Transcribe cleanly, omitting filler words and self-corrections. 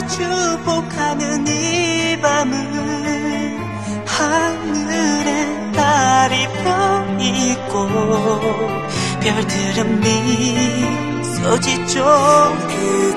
축복하는 이 밤은 하늘에 달이 펴있고 별들은 미소 짓죠.